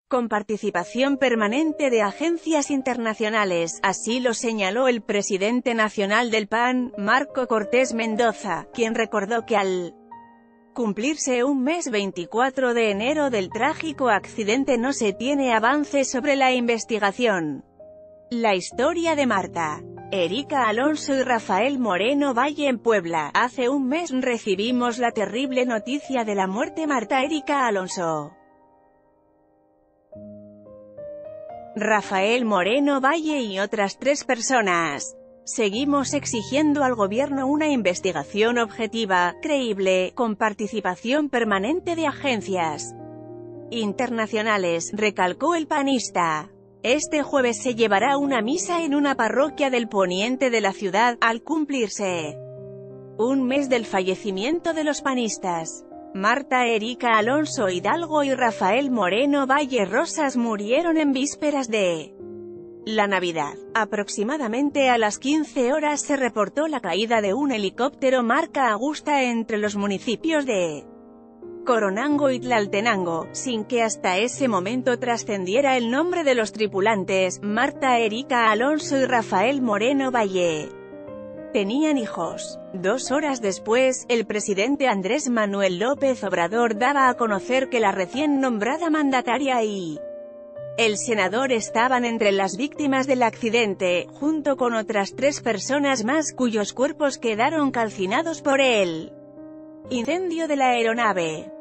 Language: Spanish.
con participación permanente de agencias internacionales, así lo señaló el presidente nacional del PAN, Marco Cortés Mendoza, quien recordó que al cumplirse un mes 24 de enero del trágico accidente no se tiene avances sobre la investigación. La historia de Marta, Erika Alonso y Rafael Moreno Valle en Puebla. Hace un mes recibimos la terrible noticia de la muerte de Marta Erika Alonso, Rafael Moreno Valle y otras 3 personas. Seguimos exigiendo al gobierno una investigación objetiva, creíble, con participación permanente de agencias internacionales, recalcó el panista. Este jueves se llevará una misa en una parroquia del poniente de la ciudad, al cumplirse un mes del fallecimiento de los panistas Marta Erika Alonso Hidalgo y Rafael Moreno Valle Rosas murieron en vísperas de la Navidad. Aproximadamente a las 15 horas se reportó la caída de un helicóptero marca Agusta entre los municipios de Coronango y Tlaltenango, sin que hasta ese momento trascendiera el nombre de los tripulantes. Marta Erika Alonso y Rafael Moreno Valle tenían hijos. 2 horas después, el presidente Andrés Manuel López Obrador daba a conocer que la recién nombrada mandataria y el senador estaban entre las víctimas del accidente, junto con otras 3 personas más cuyos cuerpos quedaron calcinados por el incendio de la aeronave.